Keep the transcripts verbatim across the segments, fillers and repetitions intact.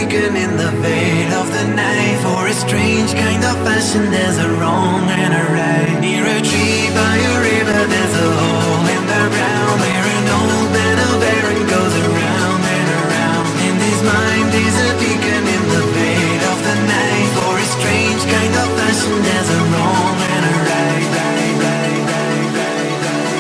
beacon in the veil of the night. For a strange kind of passion, there's a wrong and a right. Near a tree by a river, there's a hole in the ground, where an old man of Erin goes around and around. In his mind is a beacon in the veil of the night. For a strange kind of passion, there's a wrong and a right, right, right, right, right, right.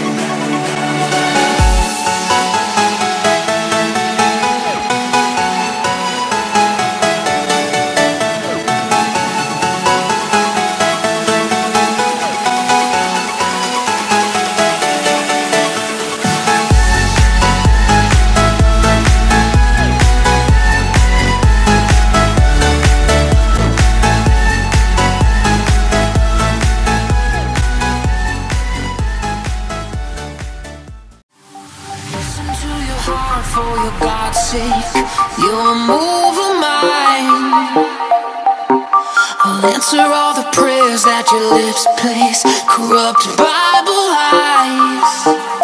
For your God's sake, you're a move of mine. I'll answer all the prayers that your lips place, corrupt Bible lies.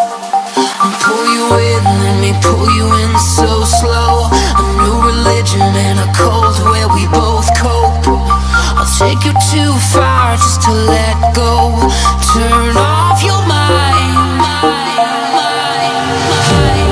I'll pull you in, let me pull you in so slow. A new religion and a cult where we both cope. I'll take you too far just to let go. Turn off your mind, mind, mind, mind.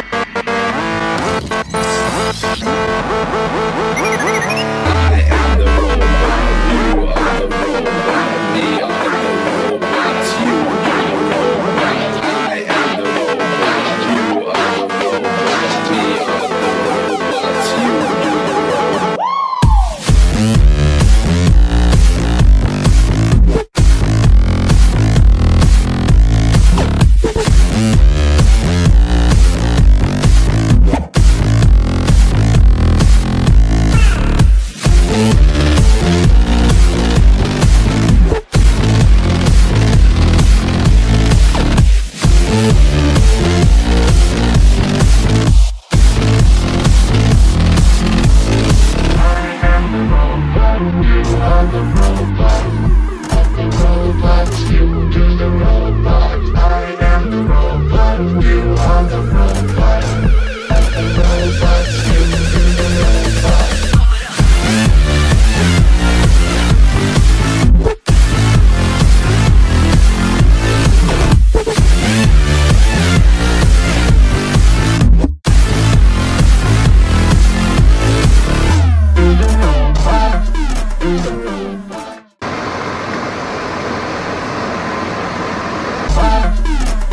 I am the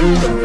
Thank you.